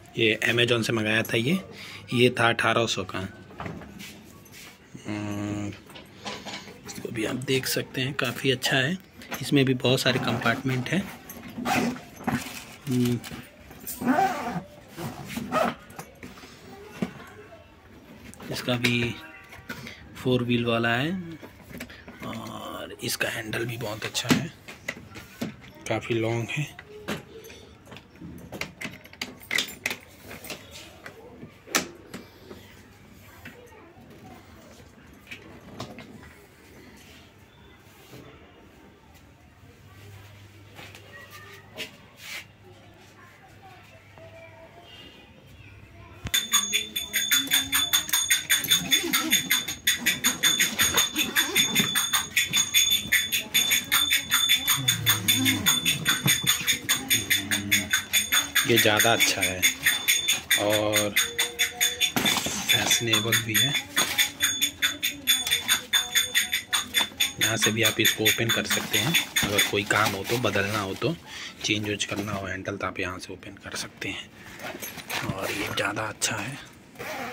ये अमेजोन से मंगाया था। ये था 1800 का। इसको भी आप देख सकते हैं, काफ़ी अच्छा है। इसमें भी बहुत सारे कंपार्टमेंट हैं। इसका भी 4 व्हील वाला है और इसका हैंडल भी बहुत अच्छा है, काफ़ी लॉन्ग है। ये ज़्यादा अच्छा है और फैशनेबल भी है। यहाँ से भी आप इसको ओपन कर सकते हैं। अगर कोई काम हो तो, बदलना हो तो, चेंज वेंज करना हो हैंडल, तो आप यहाँ से ओपन कर सकते हैं। और ये ज़्यादा अच्छा है।